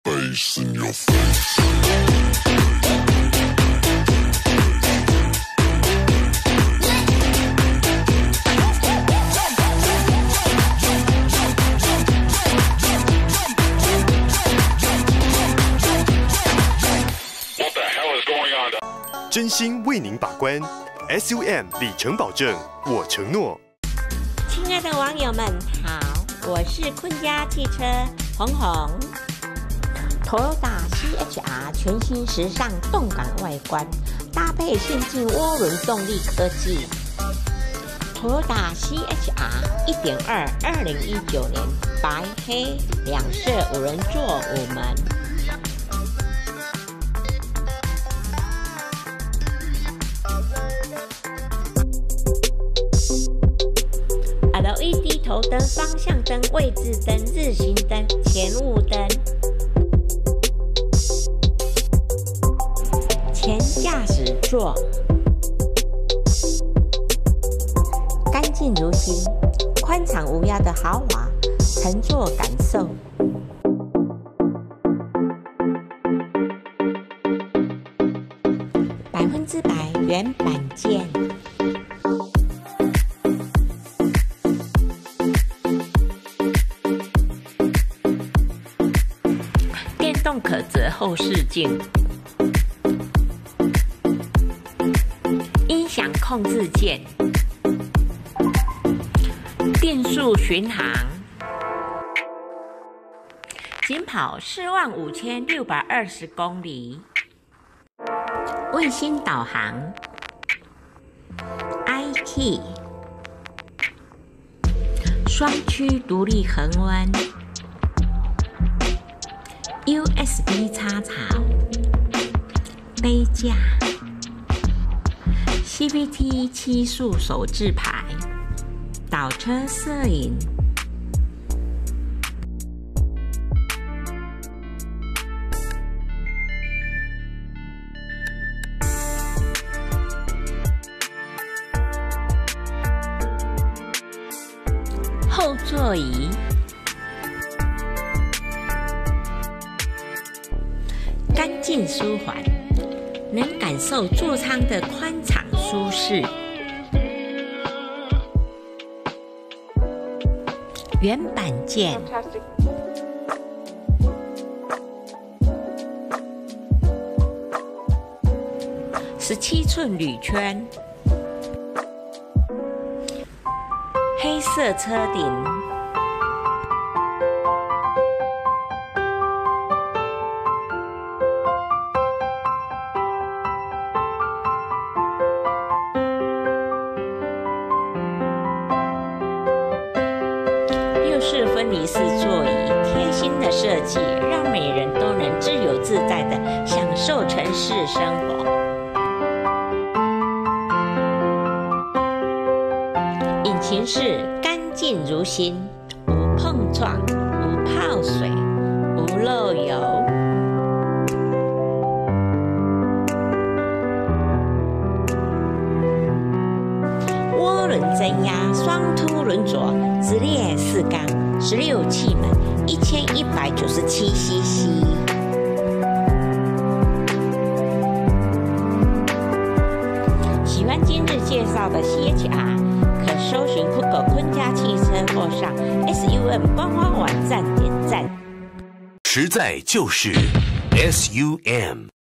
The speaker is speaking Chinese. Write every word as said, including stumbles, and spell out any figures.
Bass in your face. What the hell is going on? 真心为您把关 ，S U M 里程保证，我承诺。 亲爱的网友们好，我是坤家汽车红红。Toyota C H R 全新时尚动感外观，搭配先进涡轮动力科技。Toyota C H R 一点二，二零一九年白黑两色五人座五门。L E D 头灯、方向灯、位置灯、日行灯、前雾灯。前驾驶座干净如新，宽敞无压的豪华乘坐感受。百分之百原版件。电动可折后视镜。音响控制键，定速巡航，仅跑四万五千六百二十公里，卫星导航 ，I Key， 双区独立恒温 ，U S B 插槽，杯架。C V T 七速手自排，倒车摄影，后座椅，干净舒缓，能感受座舱的宽敞舒适。原版件，十七寸铝圈，黑色车顶。六式分离式座椅，贴心的设计，让每人都能自由自在的享受城市生活。引擎室干净如新，无碰撞，无泡水，无漏油。涡轮增压双凸轮左，直列四缸，十六气门，一千一百九十七 C C。喜欢今日介绍的 C H R， 可搜寻 Google 坤家汽车或上 S U M 官方网站点赞。 实在就是 S U M。